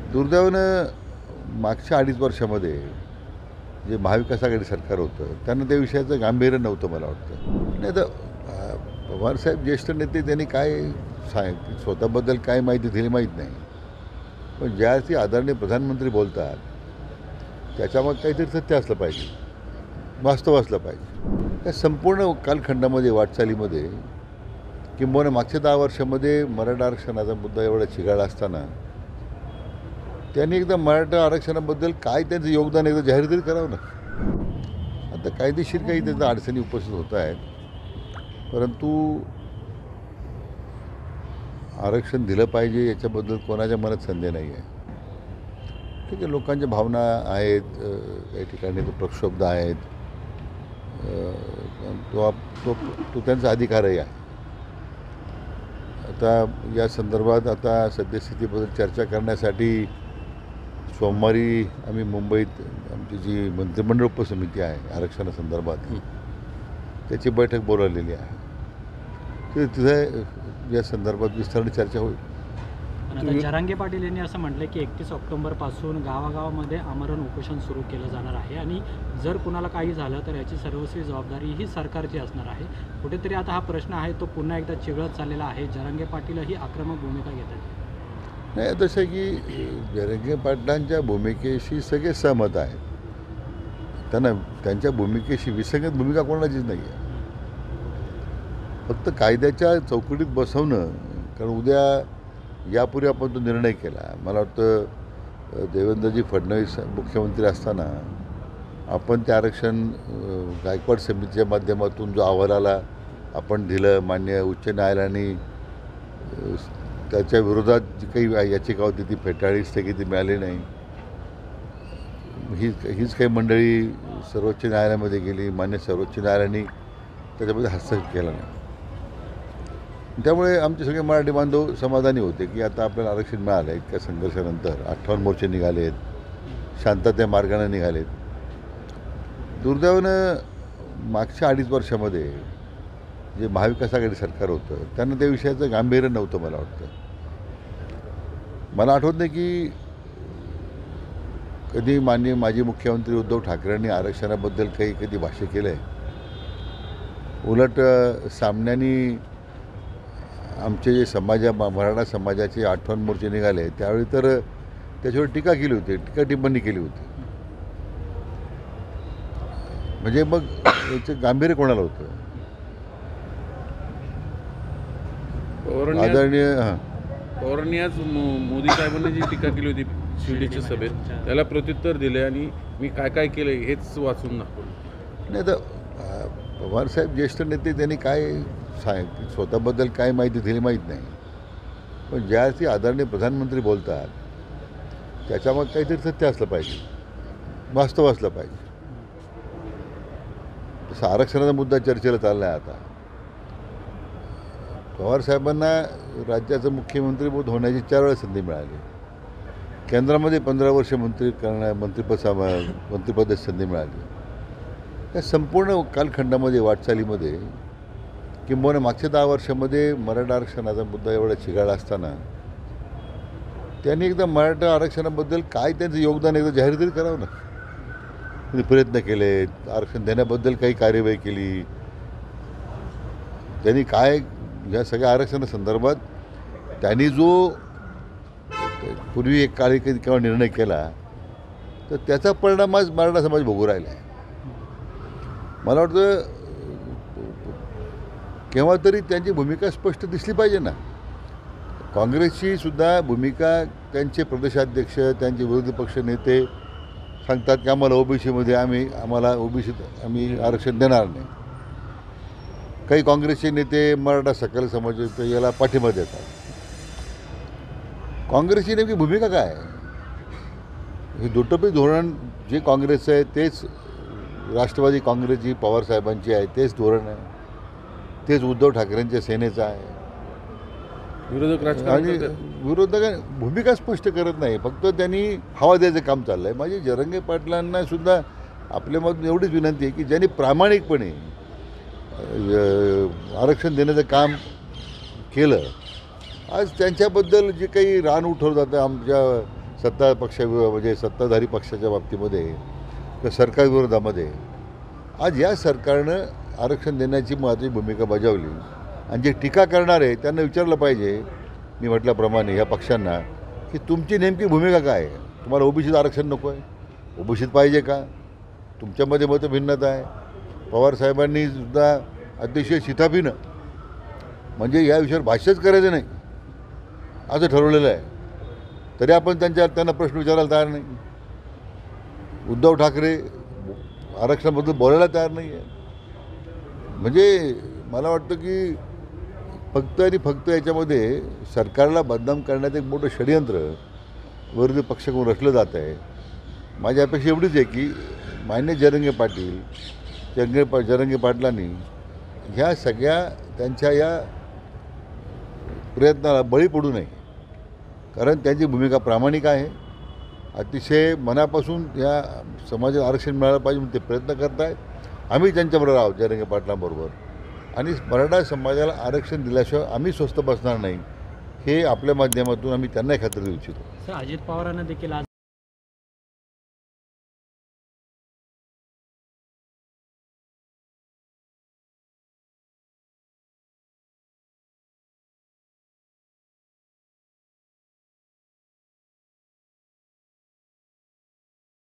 दुर्दैवानं मागच्या 2.5 वर्षामध्ये जे महाविकास आघाडी सरकार होतं त्यांना त्या विषयाचं गांभीर्य नव्हतं मला वाटतं. नाही तर पवारसाहेब ज्येष्ठ नेते त्यांनी काय स्वतःबद्दल काय माहिती दिली माहीत नाही, पण ज्यावेळी आदरणीय प्रधानमंत्री बोलतात त्याच्यामध्ये काहीतरी सत्य असलं पाहिजे, वास्तव असलं पाहिजे. त्या संपूर्ण कालखंडामध्ये वाटचालीमध्ये किंबहुना मागच्या 10 वर्षामध्ये मराठा आरक्षणाचा मुद्दा एवढा चिघाळला असताना त्यांनी एकदा मराठा आरक्षणाबद्दल काय त्यांचं योगदान एकदा जाहीर तरी करावं ना. आता कायदेशीर काही त्यांच्या अडचणी उपस्थित होत आहेत, परंतु आरक्षण दिलं पाहिजे याच्याबद्दल कोणाच्या मनात संदेह नाही आहे. ठीक आहे, लोकांच्या भावना आहेत, काही ठिकाणी तो प्रक्षोभ आहेत, तो त्यांचा अधिकारही आहे. आता या संदर्भात आता सद्यस्थितीबद्दल चर्चा करण्यासाठी सोमवारी आम्ही मुंबईत आमची जी मंत्रिमंडळ उपसमिती आहे आरक्षणासंदर्भात त्याची बैठक बोलावलेली आहे. तर तिथे या संदर्भात विस्ताराने चर्चा होईल. आता जरांगे पाटील यांनी असं म्हटलं की 31 ऑक्टोबरपासून गावागावामध्ये आमरण उपोषण सुरू केलं जाणार आहे आणि जर कुणाला काही झालं तर याची सर्वस्वी जबाबदारी ही सरकारची असणार आहे. कुठेतरी आता हा प्रश्न आहे तो पुन्हा एकदा चिघळत चाललेला आहे. जरांगे पाटीलही आक्रमक भूमिका घेत आहेत. नाही, तसं की जरांगे पाटलांच्या भूमिकेशी सगळे सहमत आहेत. त्यांना त्यांच्या भूमिकेशी विसंगत भूमिका कोणाचीच नाही आहे. फक्त कायद्याच्या चौकटीत बसवणं, कारण उद्या यापूर्वी आपण तो निर्णय केला. मला वाटतं देवेंद्रजी फडणवीस मुख्यमंत्री असताना आपण ते आरक्षण गायकवाड समितीच्या माध्यमातून जो अहवालाला आपण दिलं, मान्य उच्च न्यायालयाने त्याच्या विरोधात जी काही याचिका होती ती फेटाळली, स्थगिती मिळाली नाही. हीच काही मंडळी सर्वोच्च न्यायालयामध्ये गेली, मान्य सर्वोच्च न्यायालयाने त्याच्यामध्ये हस्तक्षेप केला नाही. त्यामुळे आमचे सगळे मराठी बांधव समाधानी होते की आता आपल्याला आरक्षण मिळालं. इतक्या संघर्षानंतर 58 मोर्चे निघालेत, शांततेच्या मार्गाने निघालेत. दुर्दैवानं मागच्या 2.5 वर्षामध्ये जे महाविकास आघाडी सरकार होतं त्यांना त्या विषयाचं गांभीर्य नव्हतं मला वाटतं. मला आठवत नाही की कधी माननीय माजी मुख्यमंत्री उद्धव ठाकरेंनी आरक्षणाबद्दल कधी भाष्य केलं आहे. उलट सामन्यांनी आमचे जे मराठा समाजाचे 58 मोर्चे निघाले त्यावेळी तर त्याच्यावर टीका केली होती, टीका टिप्पणी केली होती. म्हणजे मग याचं गांभीर्य कोणाला होतं? आदरणीय पवारांनी आज मोदी साहेबांनी जी टीका केली होती शिर्डीच्या सभेत, त्याला प्रत्युत्तर दिले आणि मी काय काय केलं हेच वाचून दाखवलं. नाही तर पवारसाहेब ज्येष्ठ नेते त्यांनी काय स्वतःबद्दल काय माहिती दिली माहीत नाही, पण ज्यावेळी आदरणीय प्रधानमंत्री बोलतात त्याच्यामध्ये काहीतरी सत्य असलं पाहिजे, वास्तव असलं पाहिजे. तसं आरक्षणाचा मुद्दा चर्चेला चालला आहे. आता पवारसाहेबांना राज्याचं मुख्यमंत्री होण्याची 4 वेळा संधी मिळाली. केंद्रामध्ये 15 वर्ष मंत्रिपदाची संधी मिळाली. या संपूर्ण कालखंडामध्ये वाटचालीमध्ये किंबहुना मागच्या 10 वर्षामध्ये मराठा आरक्षणाचा मुद्दा एवढा चिघाळला असताना त्यांनी एकदा मराठा आरक्षणाबद्दल काय त्यांचं योगदान एकदा जाहीर तरी करावं ना. त्यांनी प्रयत्न केले, आरक्षण देण्याबद्दल काही कार्यवाही केली. त्यांनी काय या सगळ्या आरक्षणासंदर्भात त्यांनी जो पूर्वी एक काळी केव्हा निर्णय केला तर त्याचा परिणाम आज मराठा समाज भोगू राहिला आहे. मला वाटतं केव्हा तरी त्यांची भूमिका स्पष्ट दिसली पाहिजे ना. काँग्रेसची सुद्धा भूमिका, त्यांचे प्रदेशाध्यक्ष, त्यांचे विरोधी पक्ष नेते सांगतात की आम्हाला ओबीसीमध्ये आम्हाला ओबीसीत आम्ही आरक्षण देणार नाही. काही काँग्रेसचे नेते मराठा सकल समाज याला पाठिंबा देतात. काँग्रेसची नेमकी भूमिका काय आहे? हे दुटप्पी धोरण जे काँग्रेसचं आहे तेच राष्ट्रवादी काँग्रेसची पवारसाहेबांची आहे, तेच धोरण आहे, तेच उद्धव ठाकरेंच्या सेनेचं आहे. विरोधक भूमिका स्पष्ट करत नाही, फक्त त्यांनी हवा द्यायचं काम चाललं आहे. माझी जरांगे पाटलांना सुद्धा आपल्यामधून एवढीच विनंती आहे की ज्यांनी प्रामाणिकपणे आरक्षण देण्याचं काम केलं, आज त्यांच्याबद्दल जे काही रान उठवलं जातं आमच्या सत्ता पक्ष म्हणजे सत्ताधारी पक्षाच्या बाबतीमध्ये किंवा सरकार विरोधामध्ये आज या सरकारनं आरक्षण देण्याची महत्त्वाची भूमिका बजावली आणि जे टीका करणारे त्यांना विचारलं पाहिजे मी म्हटल्याप्रमाणे या पक्षांना की तुमची नेमकी भूमिका काय आहे. तुम्हाला ओबीसीत आरक्षण नको आहे, ओबीसीत पाहिजे का, तुमच्यामध्ये मतभिन्नता आहे. पवारसाहेबांनी सुद्धा अतिशय शिताफीनं म्हणजे या विषयावर भाष्यच करायचं नाही असं ठरवलेलं आहे, तरी आपण त्यांना प्रश्न विचारायला तयार नाही. उद्धव ठाकरे आरक्षणाबद्दल बोलायला तयार नाही आहे. म्हणजे मला वाटतं की फक्त आणि फक्त याच्यामध्ये सरकारला बदनाम करण्यात एक मोठं षडयंत्र विरोधी पक्षाकडून रचलं जात आहे. माझी अपेक्षा एवढीच आहे की मान्य जरांगे पाटील जरांगे पाटलांनी ह्या सगळ्या त्यांच्या या प्रयत्नाला बळी पडू नये, कारण त्यांची भूमिका प्रामाणिक आहे. अतिशय मनापासून या समाजाला आरक्षण मिळालं पाहिजे म्हणून ते प्रयत्न करत आहेत. आम्ही त्यांच्याबरोबर आहोत जरांगे पाटलांबरोबर, आणि मराठा समाजाला आरक्षण दिल्याशिवाय आम्ही स्वस्थ बसणार नाही हे आपल्या माध्यमातून आम्ही त्यांनाही खात्री देऊ इच्छितो. सर, अजित पवारांना देखील आज